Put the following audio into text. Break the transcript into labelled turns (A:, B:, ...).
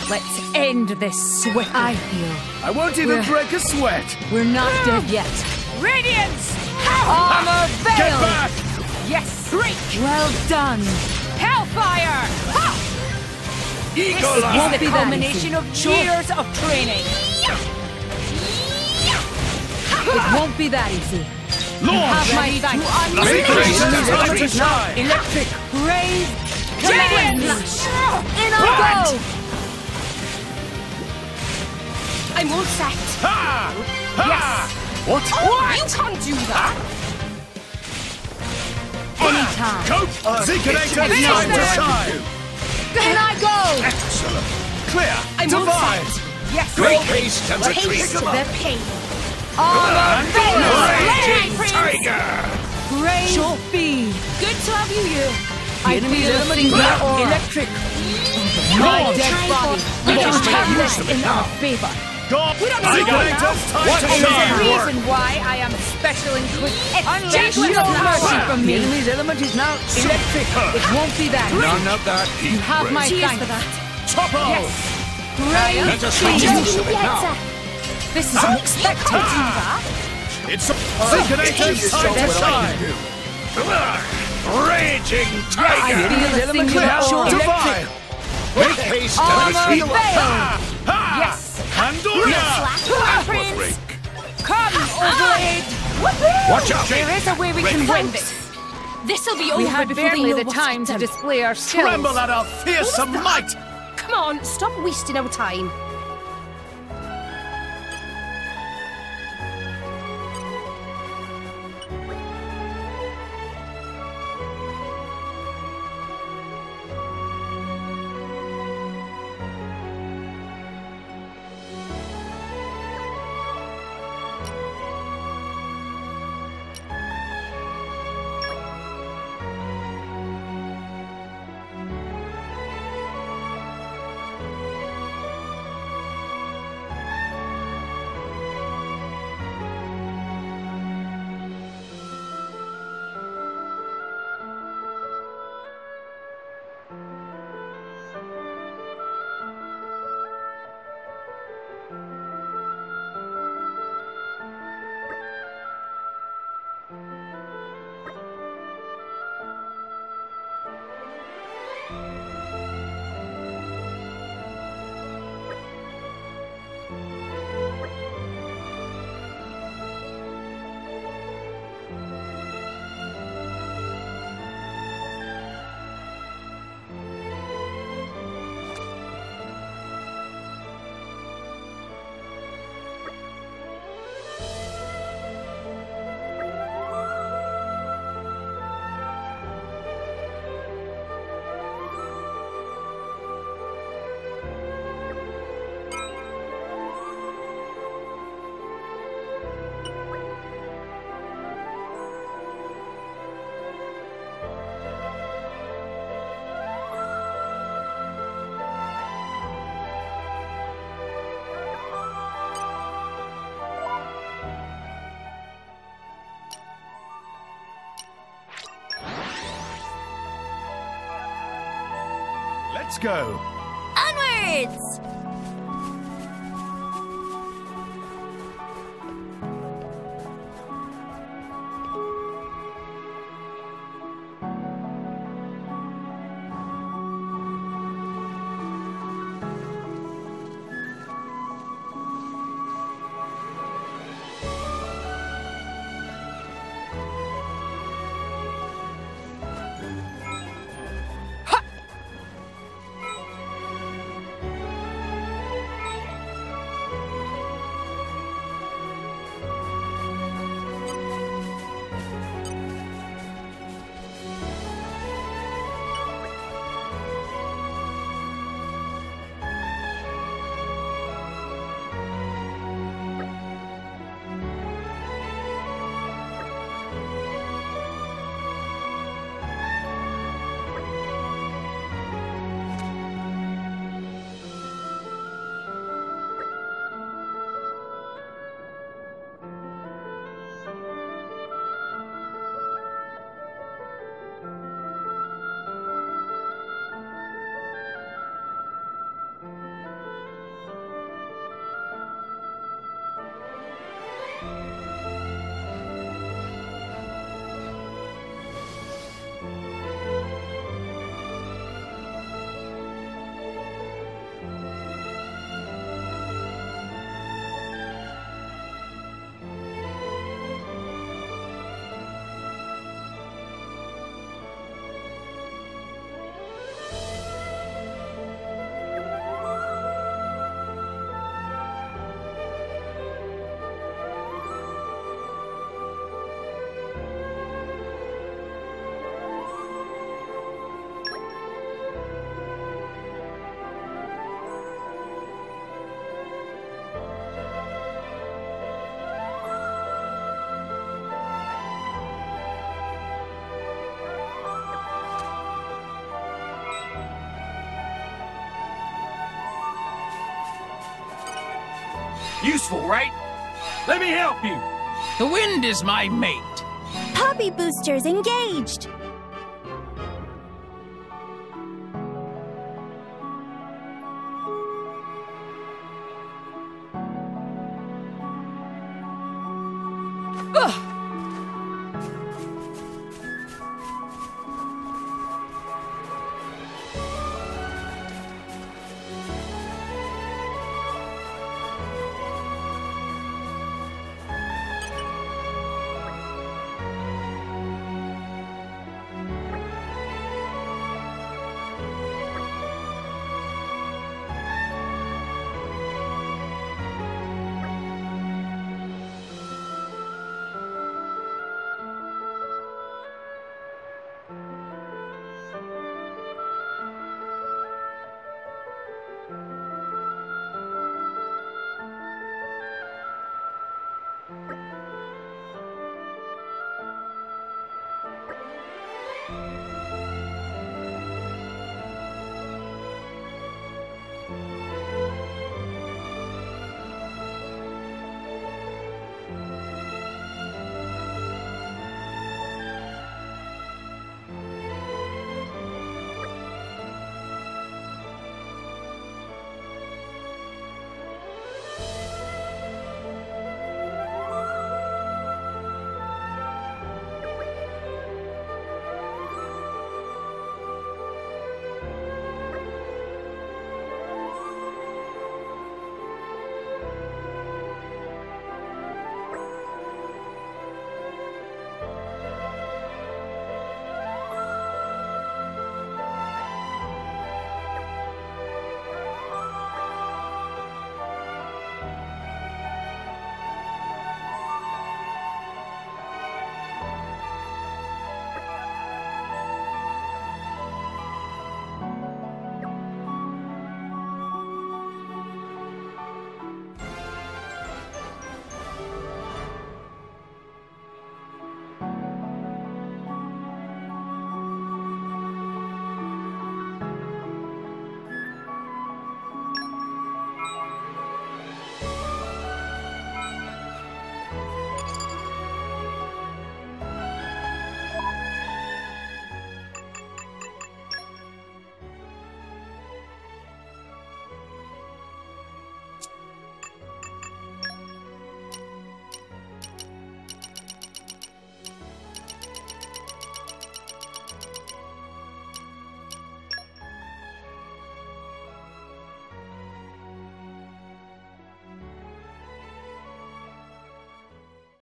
A: Let's end this swiftly. I feel
B: I won't even break a sweat.
A: we're not dead yet.
C: Radiance!
A: Armor
B: Get
A: veil!
B: back!
C: Yes! Break!
A: Well done.
C: Hellfire! Ha! This
B: Eagle
C: is
B: Eye!
C: the culmination of years of training.
A: It won't be that easy.
B: Launch!
A: Have my thanks.
C: Electric!
A: Brave
C: Radiance!
A: command! In I
B: What?
A: go!
C: I'm all set.
B: Ha! Ha! What?
C: You can't do that.
A: Anytime.
B: Cope! Xenoblade
C: Finish
B: time to
C: them.
B: shine!
A: In I go!
B: Excellent! Clear!
C: I'm all
B: Divide!
C: set. Yes.
B: Great haste and
C: Taste
B: retreat!
C: the pain.
A: Armor veil!
B: Raging
C: Prince.
B: Tiger!
A: Brave speed!
C: Good to have you.
A: I feel a singular aura.
C: Electric.
A: My
B: Launch.
A: dead body. We
B: Launch.
A: can turn
B: Use
A: this
B: them
A: in
B: now.
A: our favor.
B: God!
C: We don't need
B: Xenoblade
C: that.
B: time
C: What
B: to
C: is the
B: shine!
C: reason why I am special and quick?
A: Unleash
C: Unleash
A: no mercy
C: power.
A: from me.
C: enemy's element is now electric.
A: It won't be that.
B: None of that.
A: You have my
C: Cheers
A: thanks.
C: for that.
B: Topo!
C: Yes.
B: Let us make use of it now.
A: This is unexpected.
B: It's a Xenoblade time to shine! Raging Tiger!
A: feel a singular
B: Clear!
A: aura.
B: Divide! Make haste and
A: Armor
B: retreat!
A: veil!
B: Ha!
C: Yes.
B: Pandoria!
C: Prince. Come, Overblade.
B: Watch out!
C: There is a way we can win this. This'll be over
A: We had
C: before they
A: barely
C: know
A: the
C: what's
A: time
C: hit
A: to
C: them.
A: display our skills.
B: Tremble at our fearsome might!
C: Come on, stop wasting our time.
B: Let's go!
C: Onwards!
B: Useful, right? Let me help you.
D: The wind is my mate.
E: Poppy boosters engaged.
C: Ugh.